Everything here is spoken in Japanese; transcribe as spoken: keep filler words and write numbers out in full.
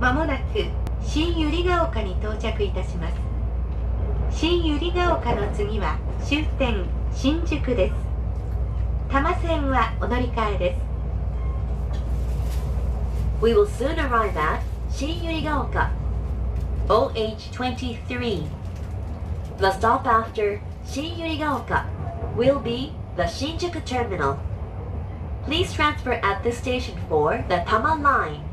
まもなく新百合ヶ丘に到着いたします。新百合ヶ丘の次は終点新宿です。多摩線はお乗り換えです。 We will soon arrive at Shin-Yurigaoka, O H twenty-three. The stop after Shin-Yurigaoka will be the Shinjuku Terminal. Please transfer at this station for the Tama Line.